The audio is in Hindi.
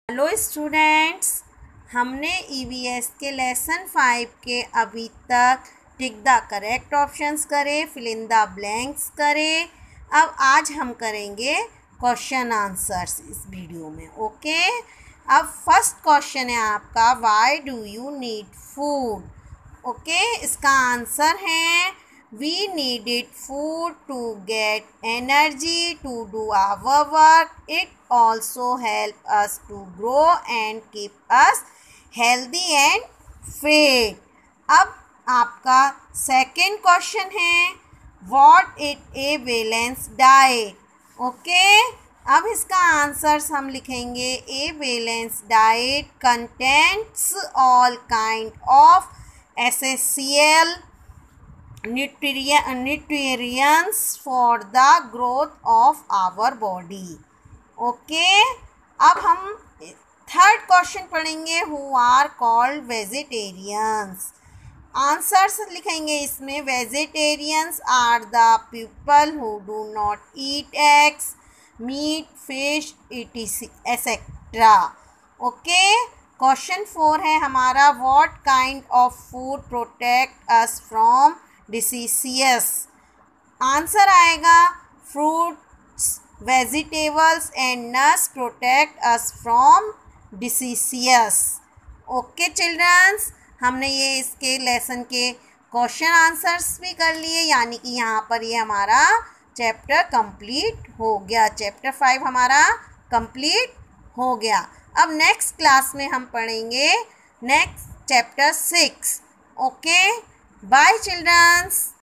हेलो स्टूडेंट्स, हमने ईवीएस के लेसन 5 के अभी तक टिक द करेक्ट ऑप्शंस करे, फिल इन द ब्लैंक्स करे। अब आज हम करेंगे क्वेश्चन आंसर्स इस वीडियो में। ओके, अब फर्स्ट क्वेश्चन है आपका, why do you need food. Okay, इसका आंसर है we needed food to get energy to do our work. It also help us to grow and keep us healthy and fit. अब आपका सेकेंड क्वेश्चन है, what is a balanced diet. Okay, अब इसका आंसर्स हम लिखेंगे, a balanced diet contains all kind of essential nutrients for the growth of our body. Okay, अब हम थर्ड क्वेश्चन पढ़ेंगे, who are called vegetarians. Answers लिखेंगे इसमें, vegetarians are the people who do not eat eggs, meat, fish, etcetera. Okay, question 4 है हमारा, what kind of food protect us from disease. Answer आएगा, fruits, vegetables and nuts protect us from disease. Okay childrens, हमने ये इसके लेसन के क्वेश्चन आंसर्स भी कर लिए, यानी कि यहाँ पर ये हमारा चैप्टर कंप्लीट हो गया। चैप्टर 5 हमारा कंप्लीट हो गया। अब नेक्स्ट क्लास में हम पढ़ेंगे next chapter 6। Okay, bye children.